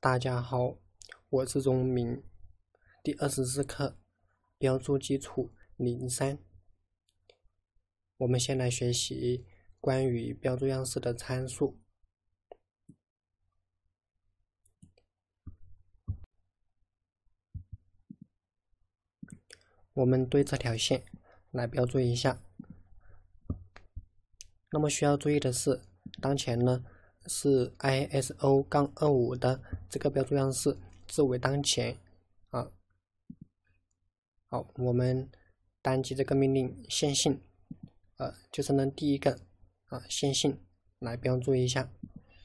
大家好，我是钟明。第24课标注基础03，我们先来学习关于标注样式的参数。我们对这条线来标注一下。那么需要注意的是，当前呢是 ISO-25 的这个标注样式置为当前啊。好，我们单击这个命令线性，就是呢第一个线性来标注一下。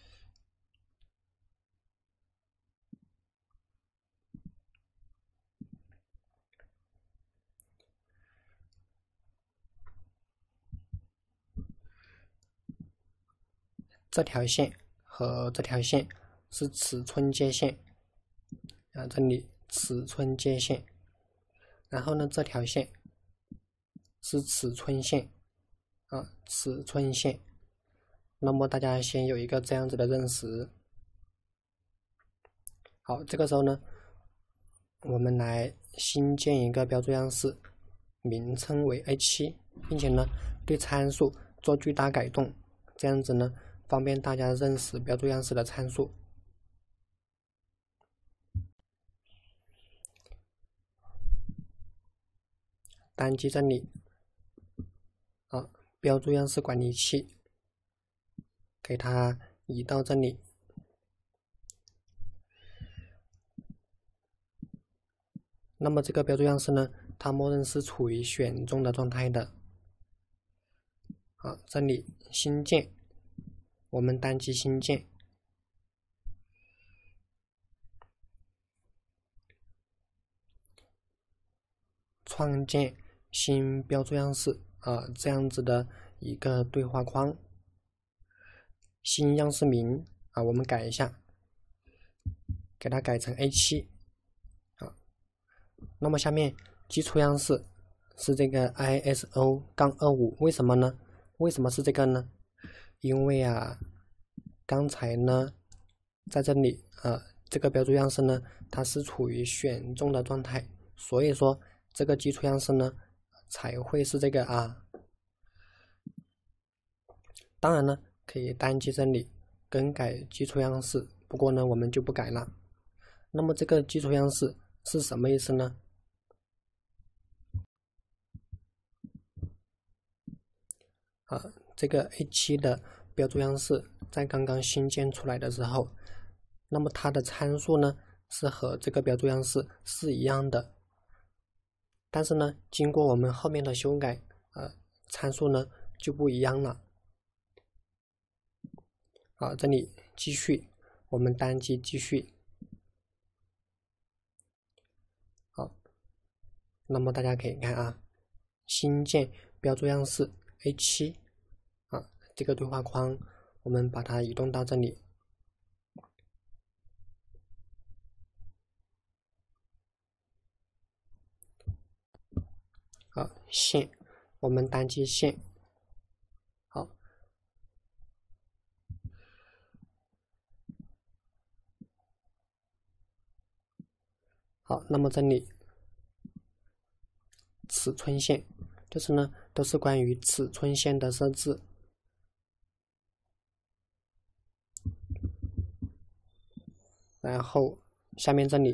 这条线和这条线是尺寸界限这里尺寸界限，然后呢这条线是尺寸线尺寸线。那么大家先有一个这样子的认识。好，这个时候呢我们来新建一个标注样式，名称为 A7， 并且呢对参数做巨大改动，这样子呢方便大家认识标注样式的参数。单击这里标注样式管理器，给它移到这里。那么这个标注样式呢，它默认是处于选中的状态的。这里新建，我们单击新建，创建新标注样式这样子的一个对话框。新样式名我们改一下，给它改成 A7。那么下面基础样式是这个 ISO-25， 为什么呢？为什么是这个呢？因为刚才呢在这里这个标注样式呢它是处于选中的状态，所以说这个基础样式呢才会是这个当然呢可以单击这里更改基础样式，不过呢我们就不改了。那么这个基础样式是什么意思呢？这个 A7 的标注样式在刚刚新建出来的时候，那么它的参数呢是和这个标注样式是一样的，但是呢经过我们后面的修改参数呢就不一样了。这里继续，我们单击继续。好，那么大家可以看新建标注样式 A7 这个对话框，我们把它移动到这里。线，我们单击线。好，那么这里尺寸线就是呢都是关于尺寸线的设置。然后下面这里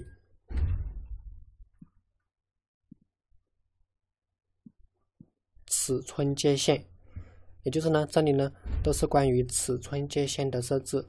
尺寸界限，也就是呢这里呢都是关于尺寸界限的设置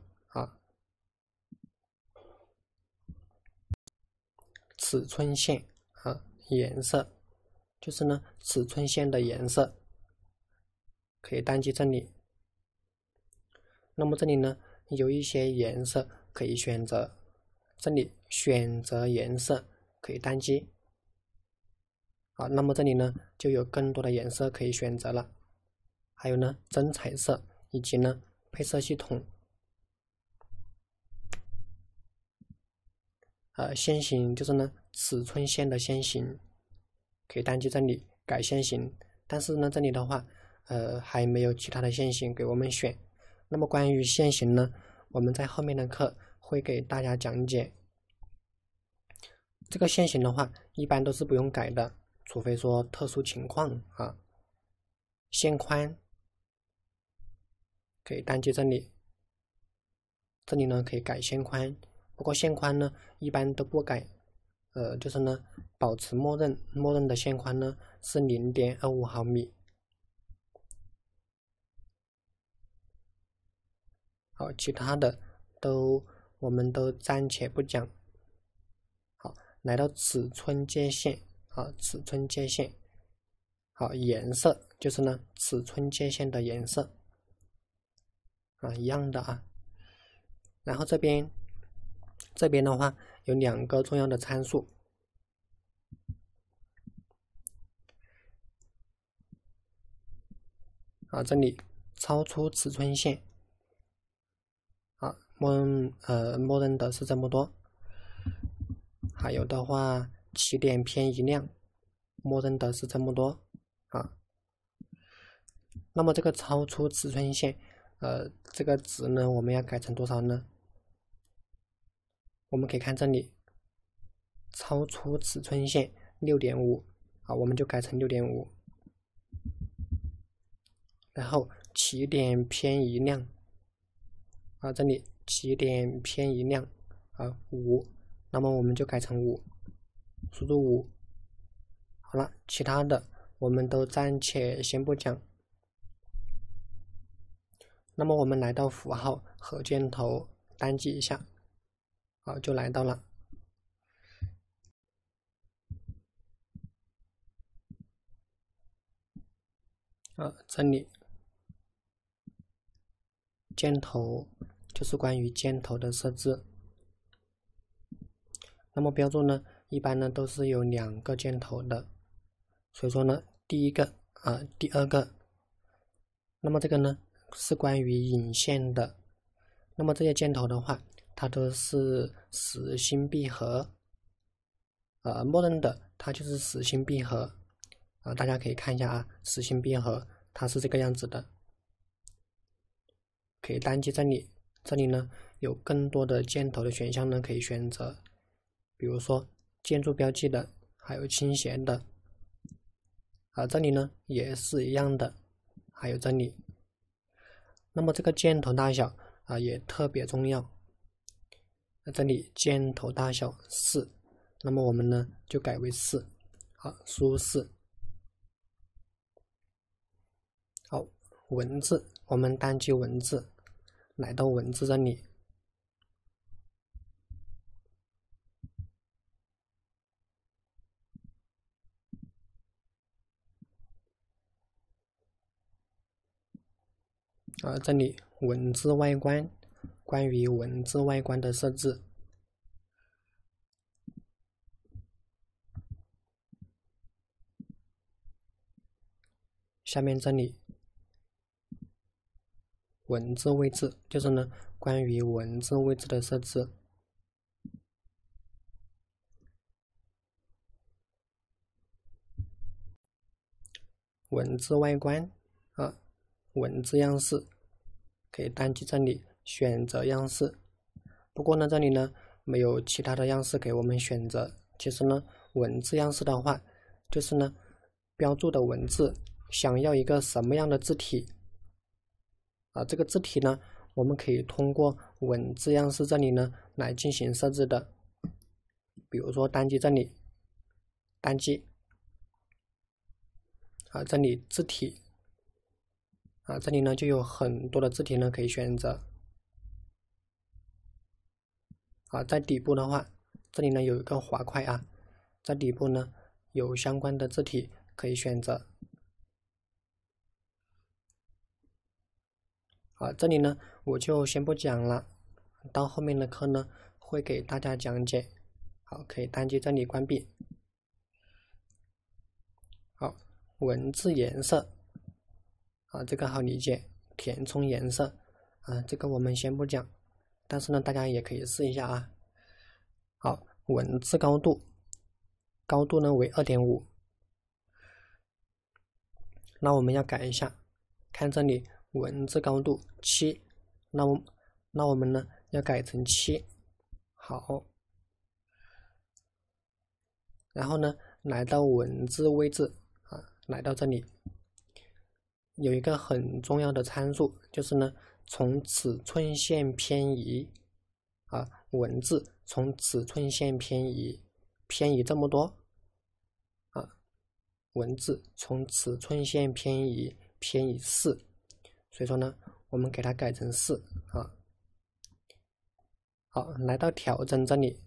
尺寸线颜色就是呢尺寸线的颜色，可以单击这里。那么这里呢有一些颜色可以选择，这里选择颜色可以单击。那么这里呢就有更多的颜色可以选择了，还有呢真彩色以及呢配色系统。线型就是呢尺寸线的线型，可以单击这里改线型，但是呢这里的话还没有其他的线型给我们选。那么关于线型呢，我们在后面的课会给大家讲解。这个线型的话，一般都是不用改的，除非说特殊情况啊。线宽可以单击这里，这里呢可以改线宽，不过线宽呢一般都不改，就是呢保持默认的线宽呢是0.25毫米。好，其他的我们都暂且不讲。好，来到尺寸界限啊，尺寸界限。好，颜色就是呢尺寸界限的颜色啊，一样的啊。然后这边的话有2个重要的参数啊，这里超出尺寸线啊，默认的是这么多。还有的话起点偏移量，默认的是这么多啊。那么这个超出尺寸线，这个值呢，我们要改成多少呢？我们可以看这里，超出尺寸线6.5啊，我们就改成6.5。然后起点偏移量啊，这里起点偏移量啊5，那么我们就改成5，输入5。好了，其他的我们都暂且先不讲。那么我们来到符号和箭头，单击一下，好，就来到了。这里箭头就是关于箭头的设置。那么标注呢，一般呢都是有2个箭头的，所以说呢，第二个，那么这个呢是关于引线的。那么这些箭头的话，它都是实心闭合，默认的它就是实心闭合啊，大家可以看一下啊，实心闭合它是这个样子的。可以单击这里，这里呢有更多的箭头的选项呢可以选择，比如说建筑标记的，还有倾斜的，这里呢也是一样的，还有这里。那么这个箭头大小也特别重要，这里箭头大小4，那么我们呢就改为4，好，输入4。好，文字我们单击文字，来到文字这里，这里文字外观，关于文字外观的设置。下面这里文字位置，就是呢关于文字位置的设置。文字外观文字样式可以单击这里选择样式。不过呢这里呢没有其他的样式给我们选择。其实呢文字样式的话，就是呢标注的文字想要一个什么样的字体这个字体呢我们可以通过文字样式这里呢来进行设置的。比如说单击这里，单击这里字体这里呢就有很多的字体呢可以选择。在底部的话，这里呢有一个滑块在底部呢有相关的字体可以选择。这里呢我就先不讲了，到后面的课呢会给大家讲解。好，可以单击这里关闭。好，文字颜色这个好理解，填充颜色这个我们先不讲，但是呢大家也可以试一下好，文字高度呢为2.5，那我们要改一下，看这里文字高度7，那我们呢要改成7， 好，然后呢，来到文字位置啊，来到这里，有一个很重要的参数，就是呢，从尺寸线偏移啊，文字从尺寸线偏移这么多啊，文字从尺寸线偏移4，所以说呢，我们给它改成4啊。好，来到调整这里，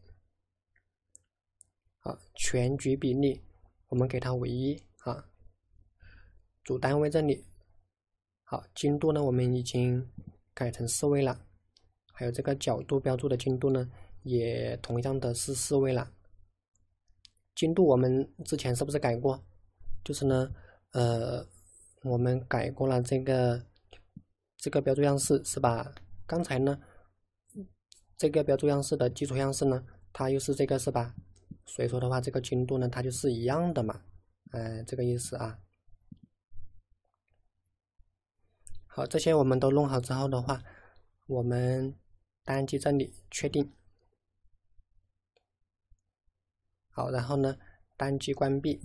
啊，全局比例我们给它为1啊，主单位这里，好，精度呢我们已经改成4位了，还有这个角度标注的精度呢也同样的是4位了。精度我们之前是不是改过？就是呢，我们改过了这个标注样式，是吧？刚才呢，这个标注样式的基础样式呢，它又是这个，是吧？所以说的话，这个精度呢，它就是一样的嘛，这个意思啊。好，这些我们都弄好之后的话，我们单击这里确定。好，然后呢，单击关闭。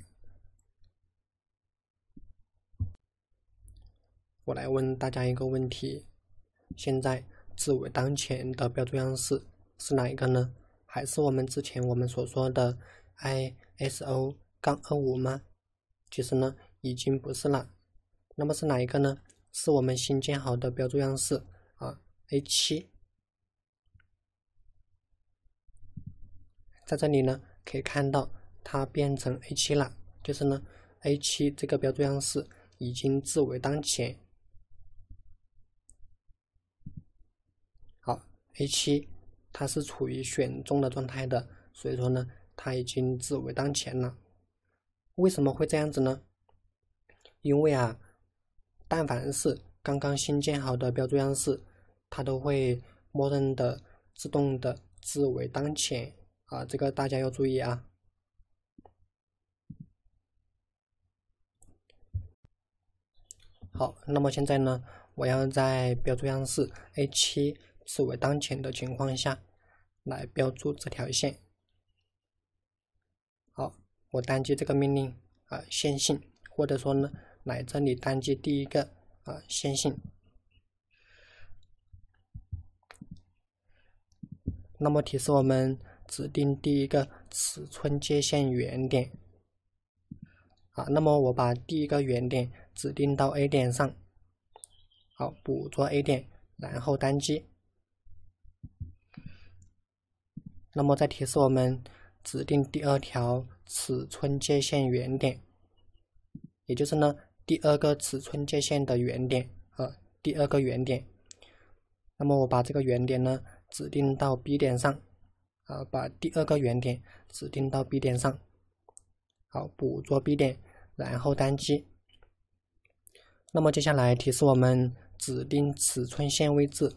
我来问大家一个问题：现在字尾当前的标注样式是哪一个呢？还是我们之前所说的 ISO-25 吗？其实呢，已经不是了。那么是哪一个呢？是我们新建好的标注样式啊 A7。在这里呢，可以看到它变成 A7 了，就是呢 A7 这个标注样式已经字尾当前。好 ，A7 它是处于选中的状态的，所以说呢，它已经字尾当前了。为什么会这样子呢？因为啊，但凡是刚刚新建好的标注样式，它都会默认的自动的字尾当前啊，这个大家要注意啊。好，那么现在呢，我要在标注样式 A7 字尾当前的情况下来标注这条线。好，我单击这个命令啊，线性，或者说呢，来这里单击第一个啊，线性。那么提示我们指定第一个尺寸界线原点啊，那么我把第一个原点指定到 A 点上，好，捕捉 A 点，然后单击。那么再提示我们指定第二条尺寸界线原点，也就是呢第二个尺寸界线的原点第二个原点。那么我把这个原点呢指定到 B 点上啊，把第二个原点指定到 B 点上，好，捕捉 B 点，然后单击。那么接下来提示我们指定尺寸线位置。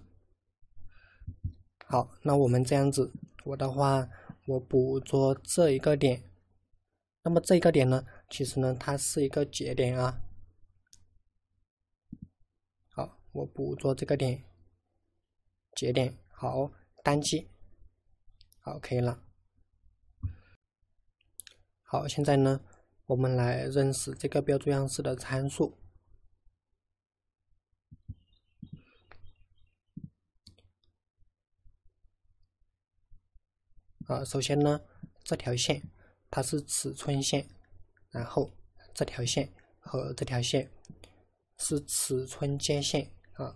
好，那我们这样子，我的话，我捕捉这一个点。那么这一个点呢，其实呢，它是一个节点啊。好，我捕捉这个点，节点，好，单击，好，可以了。好，现在呢，我们来认识这个标注样式的参数。首先呢，这条线它是尺寸线，然后这条线和这条线是尺寸界线啊。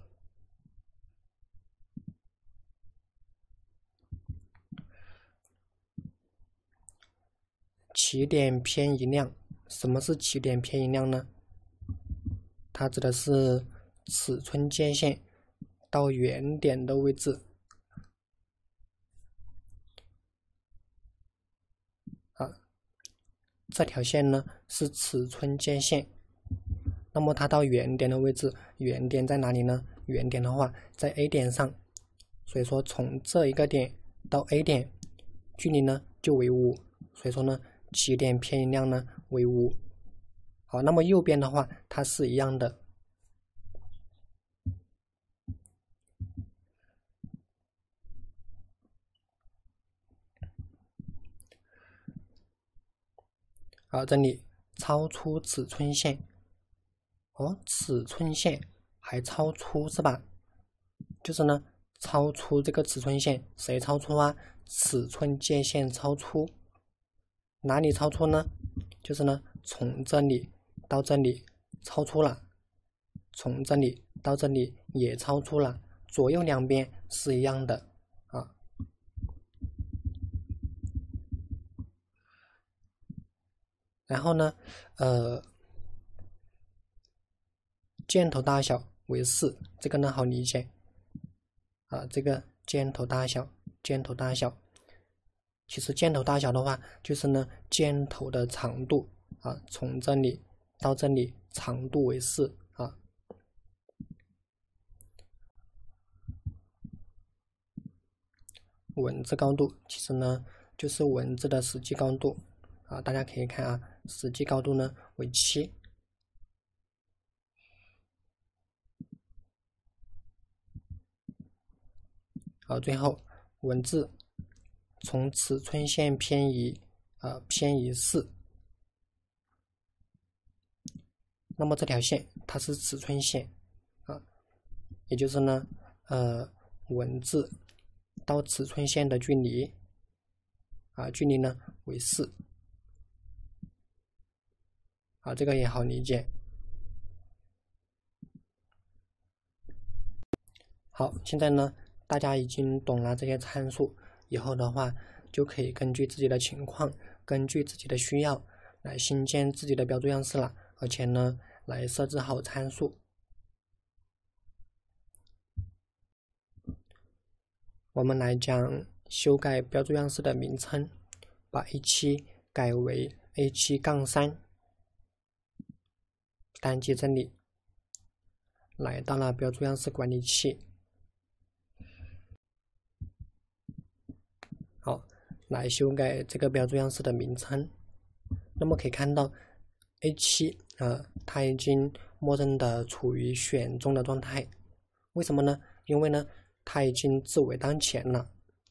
起点偏移量，什么是起点偏移量呢？它指的是尺寸界线到原点的位置。这条线呢是尺寸界线，那么它到原点的位置，原点在哪里呢？原点的话在 A 点上，所以说从这一个点到 A 点距离呢就为5，所以说呢起点偏移量呢为5。好，那么右边的话它是一样的。 这里超出尺寸线，尺寸线还超出是吧？就是呢，超出这个尺寸线，谁超出啊？尺寸界限超出，哪里超出呢？就是呢，从这里到这里超出了，从这里到这里也超出了，左右两边是一样的啊。然后呢，箭头大小为4，这个呢好理解啊。这个箭头大小，其实箭头大小的话，就是呢箭头的长度啊，从这里到这里长度为4啊。文字高度其实呢就是文字的实际高度啊，大家可以看啊，实际高度呢为7。好，最后文字从尺寸线偏移4，那么这条线它是尺寸线啊，也就是呢文字到尺寸线的距离距离呢为4这个也好理解。好，现在呢大家已经懂了这些参数，以后的话就可以根据自己的情况，根据自己的需要来新建自己的标注样式了，而且呢来设置好参数。我们来讲修改标注样式的名称，把 A7 改为 A7-3，单击这里，来到了标注样式管理器。好，来修改这个标注样式的名称。那么可以看到 A7 它已经默认的处于选中的状态，为什么呢？因为呢它已经自为当前了。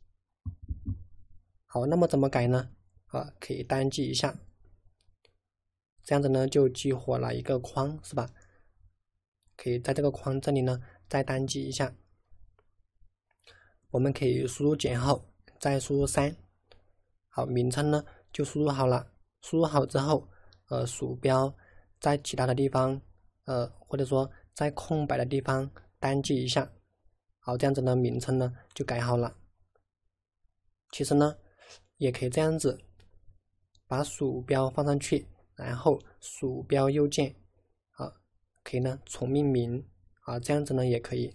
好，那么怎么改呢？可以单击一下，这样子呢就激活了一个框，是吧？可以在这个框这里呢再单击一下，我们可以输入减号，再输入3。好，名称呢就输入好了。输入好之后，鼠标在其他的地方，或者说在空白的地方单击一下。好，这样子呢名称呢就改好了。其实呢也可以这样子，把鼠标放上去，然后鼠标右键可以呢重命名这样子呢也可以。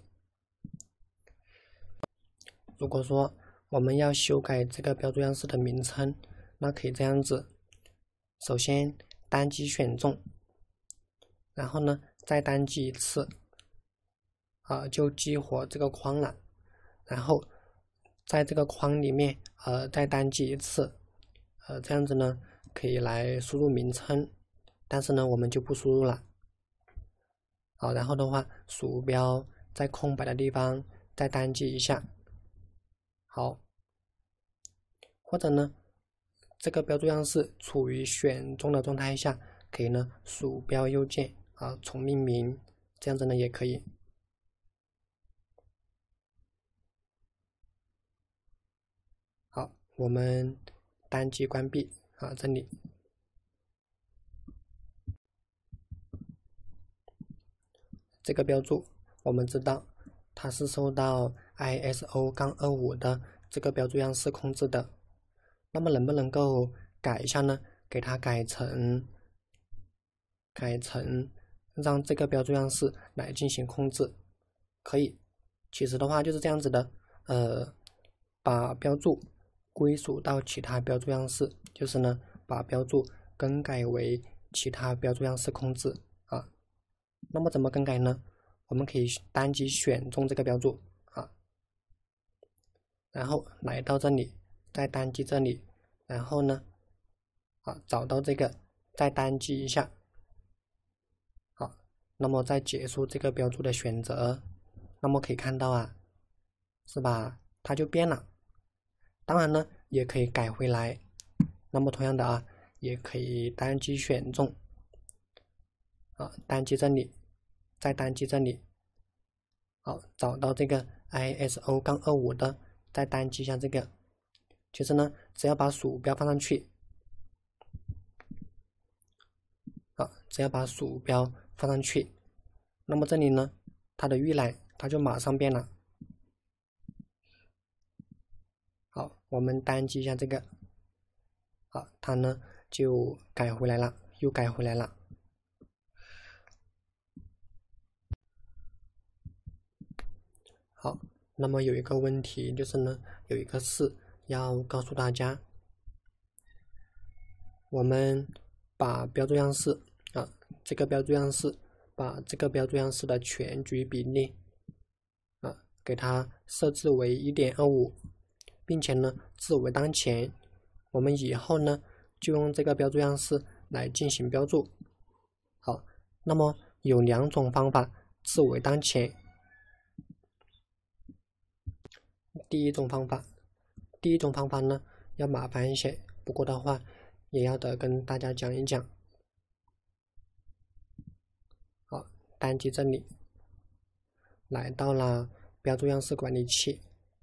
如果说我们要修改这个标注样式的名称，那可以这样子，首先单击选中，然后呢再单击一次就激活这个框了，然后在这个框里面再单击一次，这样子呢可以来输入名称，但是呢我们就不输入了。好，然后的话鼠标在空白的地方再单击一下。好，或者呢这个标注样式处于选中的状态下，可以呢鼠标右键重命名，这样子呢也可以。好，我们单击关闭这里。这个标注我们知道它是受到 ISO-25 的这个标注样式控制的，那么能不能够改一下呢？给它改成让这个标注样式来进行控制，可以。其实的话就是这样子的，把标注归属到其他标注样式，就是呢把标注更改为其他标注样式控制那么怎么更改呢？我们可以单击选中这个标注然后来到这里，再单击这里，然后呢找到这个，再单击一下。好，那么再结束这个标注的选择，那么可以看到是吧？它就变了。当然呢，也可以改回来。那么同样的也可以单击选中，单击这里，再单击这里，好，找到这个 ISO-25的，再单击一下这个，就是呢，只要把鼠标放上去，只要把鼠标放上去，那么这里呢，它的预览它就马上变了。好，我们单击一下这个，好，它呢就改回来了，又改回来了。好，那么有一个问题就是呢，有一个事要告诉大家，我们把标注样式这个标注样式，把这个标注样式的全局比例给它设置为 1.25， 并且呢置为当前。我们以后呢就用这个标注样式来进行标注。好，那么有2种方法置为当前。第一种方法呢要麻烦一些，不过的话也要得跟大家讲一讲。好，单击这里，来到了标注样式管理器，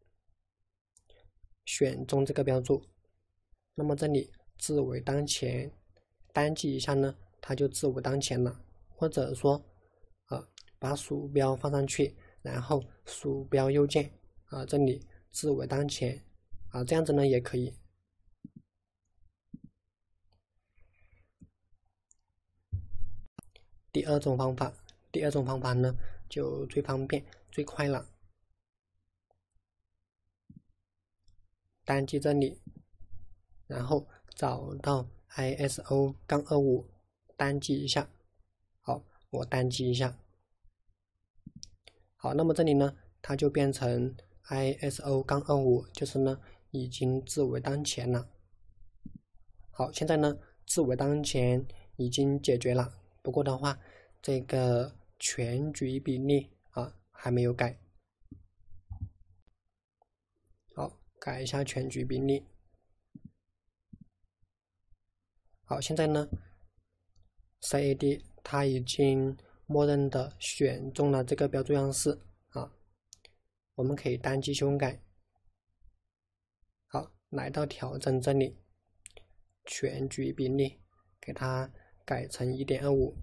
选中这个标注，那么这里置为当前，单击一下呢，它就置为当前了。或者说把鼠标放上去，然后鼠标右键这里置为当前这样子呢也可以。第二种方法呢就最方便最快了，单击这里，然后找到 ISO-25， 单击一下。好，我单击一下。好，那么这里呢它就变成 ISO-25， 就是呢已经置为当前了。好，现在呢置为当前已经解决了，不过的话这个全局比例还没有改。好，改一下全局比例。好，现在呢 CAD 它已经默认的选中了这个标注样式我们可以单击修改。好，来到调整这里，全局比例给它改成 1.25。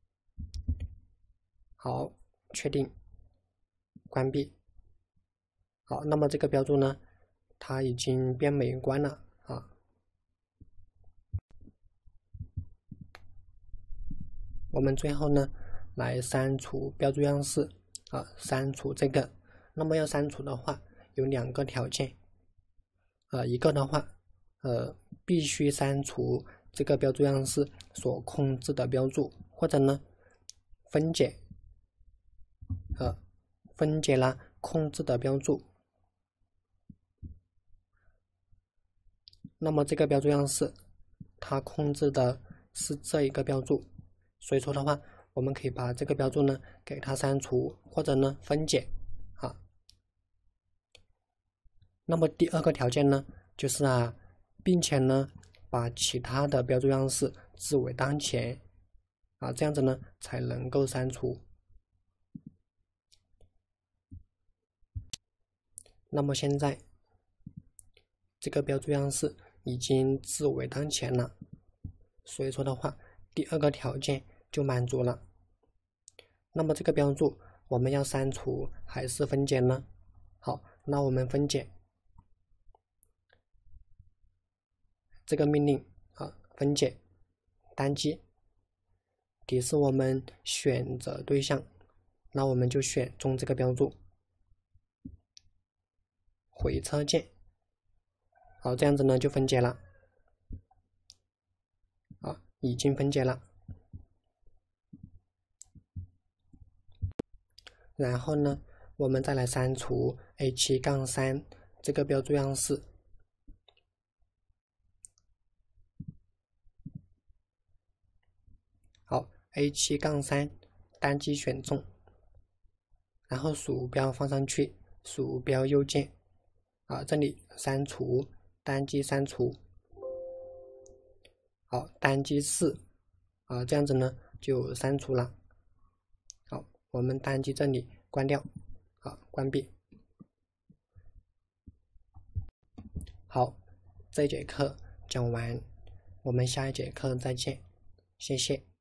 好，确定，关闭。好，那么这个标注呢它已经变美观了我们最后呢来删除标注样式删除这个。那么要删除的话有2个条件一个的话必须删除这个标注样式所控制的标注，或者呢分解了控制的标注。那么这个标注样式它控制的是这一个标注，所以说的话我们可以把这个标注呢给它删除，或者呢分解那么第2个条件呢就是并且呢把其他的标注样式置为当前这样子呢才能够删除。那么现在这个标注样式已经置为当前了，所以说的话第2个条件就满足了。那么这个标注我们要删除还是分解呢？好，那我们分解这个命令分解，单击，提示我们选择对象，那我们就选中这个标注，回车键。好，这样子呢就分解了已经分解了。然后呢我们再来删除 A7-3 这个标注样式。好， A7-3 单击选中，然后鼠标放上去，鼠标右键这里删除，单击删除。 好，单击4，这样子呢就删除了。好，我们单击这里关掉，好，关闭。好，这节课讲完，我们下一节课再见，谢谢。